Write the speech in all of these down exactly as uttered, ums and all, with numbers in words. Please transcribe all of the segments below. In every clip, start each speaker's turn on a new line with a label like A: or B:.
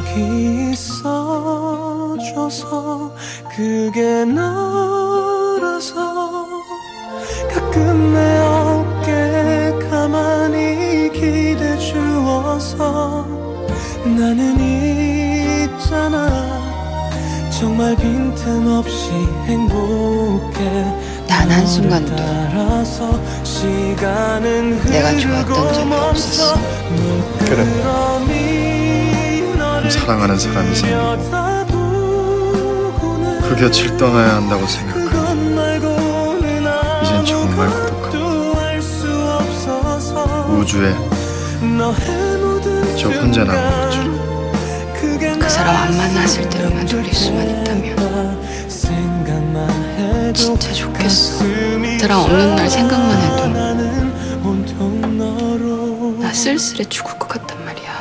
A: 여기 있어줘서 그게 너라서 가끔 내 어깨 가만히 기대 주어서 나는 있잖아 정말 빈틈없이 행복해.
B: 단 한순간도 내가 좋았던 적이 없었어.
C: 그래. 사랑하는 사람이 생기고 그 곁을 떠나야 한다고 생각하니 이젠 정말 고독하고 우주에 저 혼자 남은 것처럼.
B: 그 사람 안 만났을 때로만 돌릴 수만 있다면 진짜 좋겠어. 그랑 없는 날 생각만 해도 나 쓸쓸해 죽을 것 같단 말이야.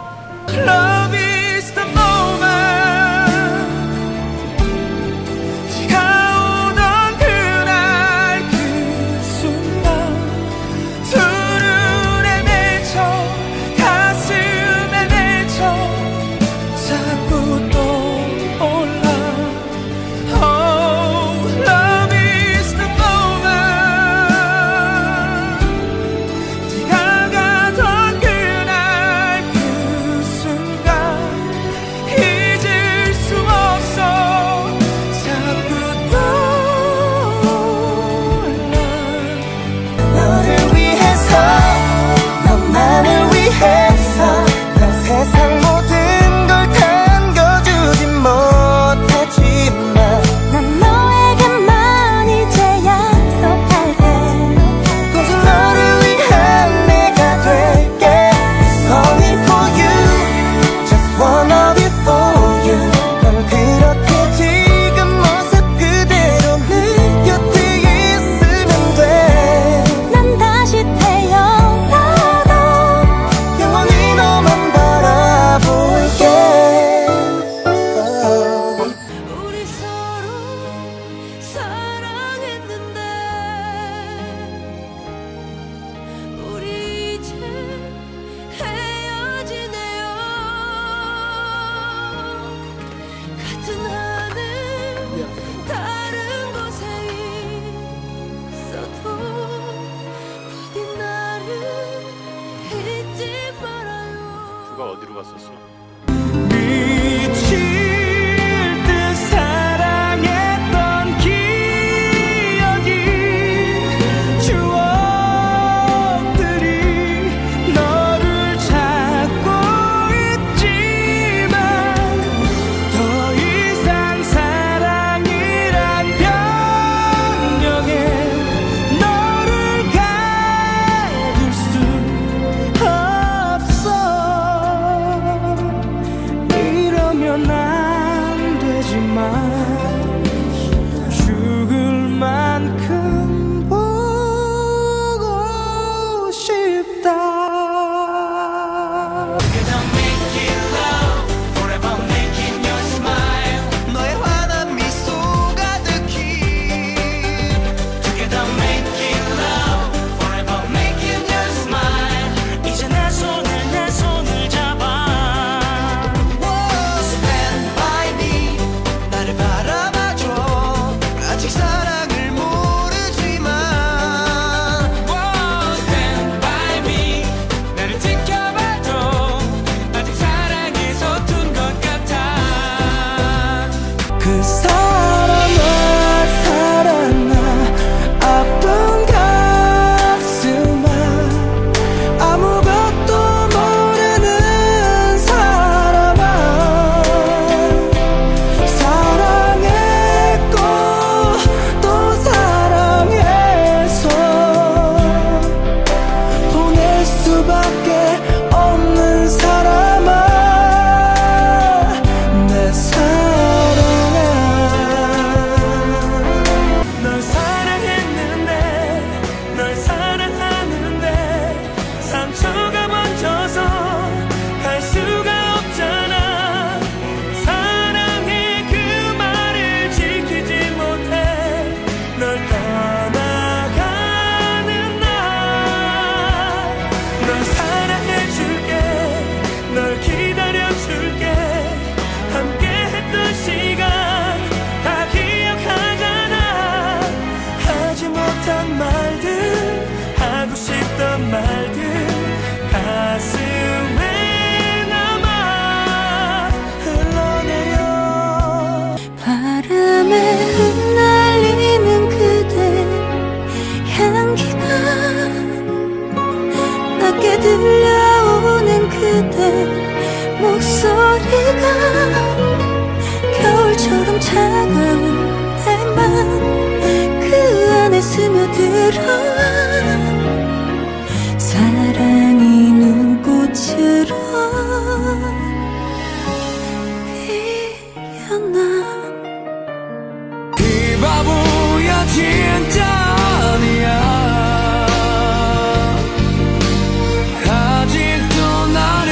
D: 누가 어디로 갔었어?
A: 안 되지만 죽을 만큼 보고 싶다. 너의 환한 미소 가득히 Together making love Forever making you smile 이제 내 손을 내 손을 잡아 Stand by me 나를 바라 소리가 겨울처럼 차가운 내 맘 그 안에 스며들어와 사랑이 눈꽃으로 피어나.
E: 이 바보야 진짜 아니야. 아직도 나를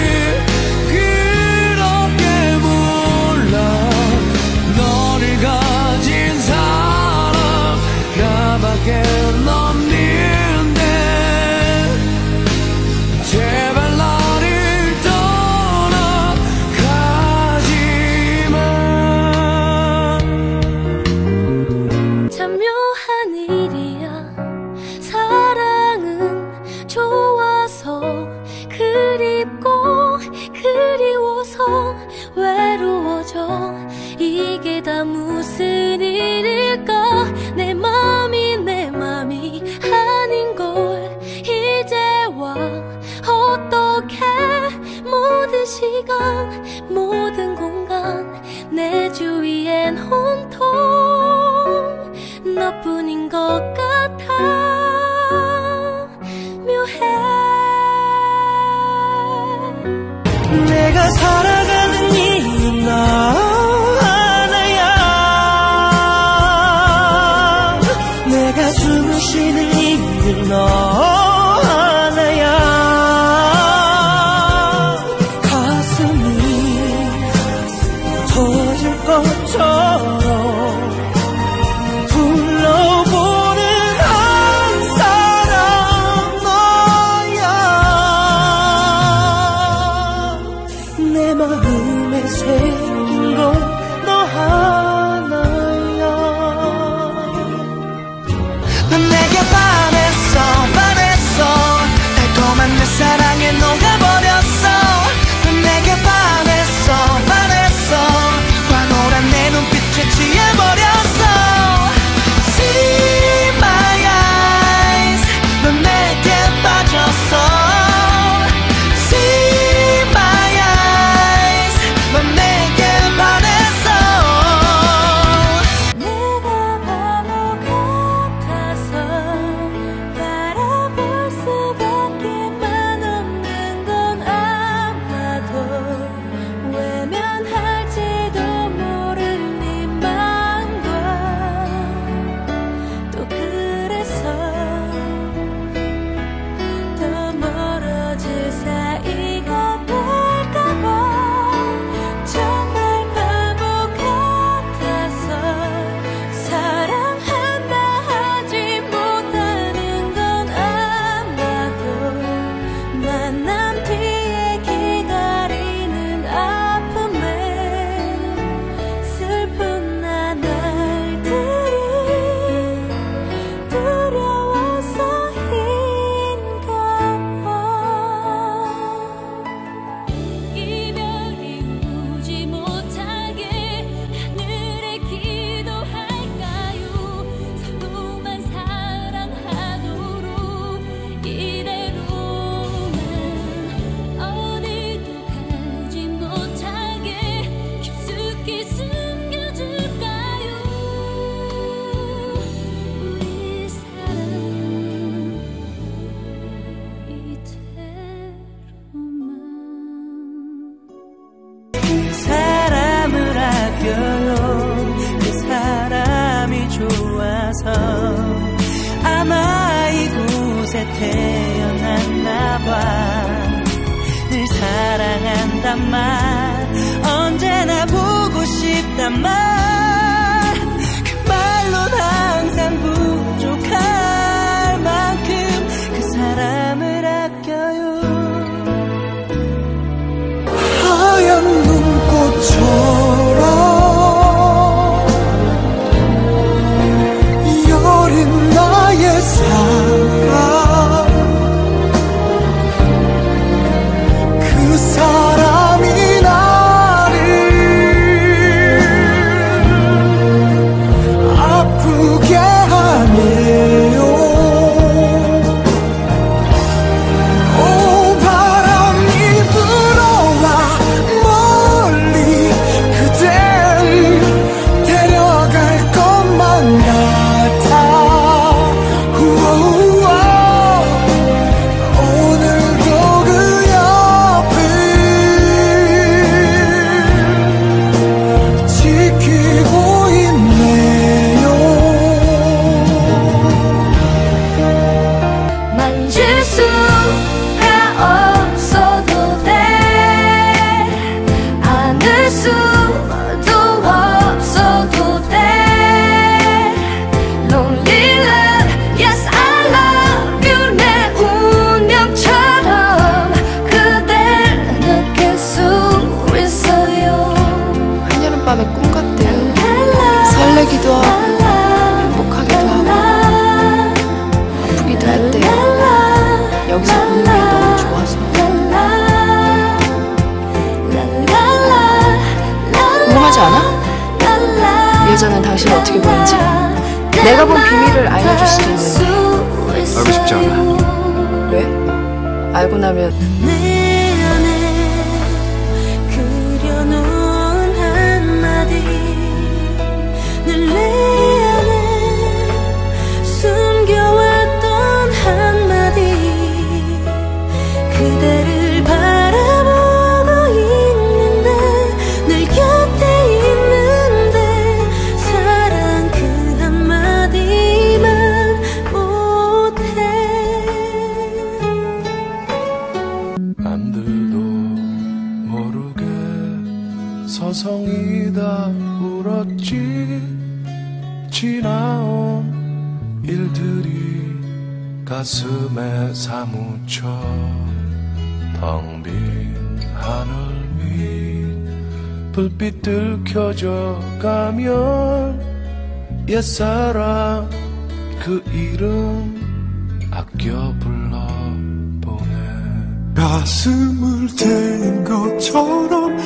E: 그렇게 몰라. 너를 가진 사람 나밖에 없는데 제발 나를 떠나가지마.
A: 참 묘한 일이야. 사랑은 좋아서 그립고 그리워서 외로워져. 이게 다 무슨 일일까. 내 맘이 내 맘이 아닌걸 이제와 어떡해. 모든 시간 모든 공간 내 주위엔 온통 너뿐인 것 같아. 묘해.
E: 내가 살아가는 이유는 너 하나야. 내가 숨을 쉬는 이유는 너 하나야. 가슴이 터질 것처럼 불러보는 한 사람 너야. 내 마음에 새긴 건 너 하나야.
A: 넌 내게 반했어 반했어. 달콤한 내 사랑에 녹아버렸어. 넌 내게 반했어 반했어. 환호란 내 눈빛에 취해버렸어. See my eyes. 넌 내게 빠졌어. See my eyes. 넌 내게 반했어. 내가 바보 같아서 바라볼 수밖에만 없는 건 아마도 외면할지도 모를 네 맘과 또 그래서 더 멀어질 사이가 될까봐 정말 바보 같아서 사랑한다 하지 못하는 건 아마도 만남 뒤에 기다리는 아픔에 슬픈 나날들이 두려워서인가 봐. 이별이 오지 못하게 하늘에 기도할까요. 서로만 사랑하도록 이대로만 어디도 가지 못하게 깊숙이 숨겨줄까요. 우리 사랑 이대로만.
E: 사람을 아껴요. 그 사람이 좋아서 아마 이곳에 태어났나봐. 늘 사랑한단 말 언제나 보고 싶단 말 그 말론 항상 부족할 만큼 그 사람을 아껴요. 하얀 눈꽃처럼 여린 나의 사랑. 그 사람이 나를 아프게 하네요. 오 바람이 불어와
B: 밤의 꿈 같대요. 설레기도 하고 행복하기도 하고 아프기도 했대요. 여기서 보는 게 너무 좋아서. 궁금하지 않아? 예전엔 당신이 어떻게 보는지? 내가 본 비밀을 알려줄 수도 있는데.
C: 알고 싶지 않아.
B: 왜? 알고 나면
A: 내 안에 그려놓은 한마디 늘 내 안에 숨겨왔던 한마디 그대를 바라보고 있는데 늘 곁에 있는데 사랑 그 한마디만 못해.
F: 남들도 모르게 서성이다 울었지. 지나온 일들이 가슴에 사무쳐 텅 빈 하늘 위 불빛들 켜져 가면 옛사랑 그 이름 아껴 불러보네.
E: 가슴을 태인 것처럼